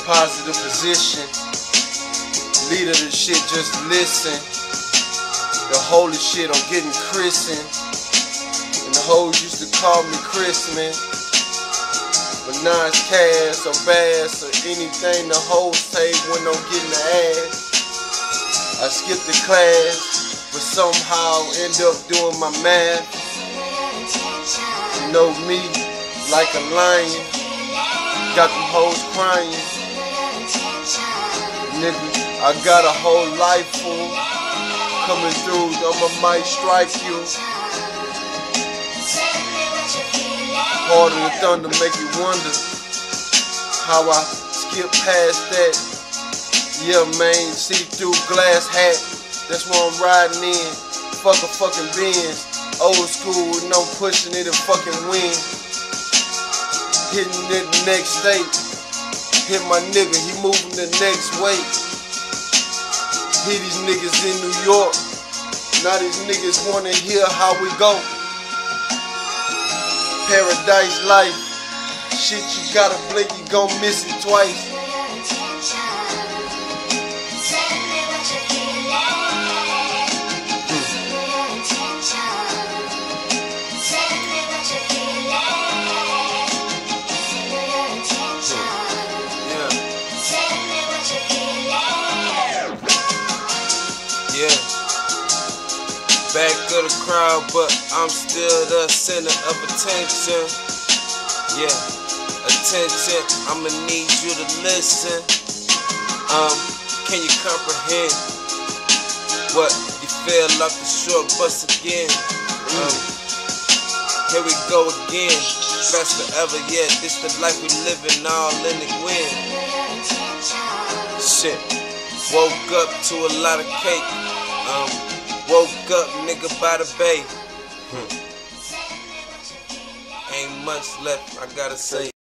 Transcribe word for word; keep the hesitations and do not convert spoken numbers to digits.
positive position. Leader of the shit, just listen. The holy shit, I'm getting christened. And the hoes used to call me Christmas. But now it's cash or bass or anything the hoes say when I'm getting the ass. I skipped the class, but somehow end up doing my math. You know me, like a lion, got them hoes crying. Nigga, I got a whole life full coming through, I'ma might strike you. Harder than thunder, make you wonder how I skip past that. Yeah, man, see-through glass hat, that's what I'm riding in. Fuck a fucking Benz, old school, no pushing it and fucking win. Hitting it the next state, hit my nigga, he moving the next way. Hit these niggas in New York, now these niggas wanna hear how we go. Paradise life, shit you gotta blink, you gon' miss it twice. Yeah, back of the crowd, but I'm still the center of attention. Yeah, attention, I'ma need you to listen. Um, can you comprehend what you feel like the short bus again? Um, here we go again, best forever, yeah, this the life we living, all in the wind. Shit. Woke up to a lot of cake. Um, woke up, nigga, by the bay. Hmm. Ain't much left, I gotta say.